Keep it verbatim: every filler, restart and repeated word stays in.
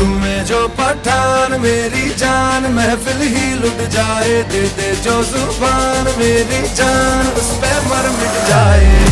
झूमे जो पठान मेरी जान महफिल ही लुट जाए, दे दे जो जुबान मेरी जान उस पे मर मिट जाए।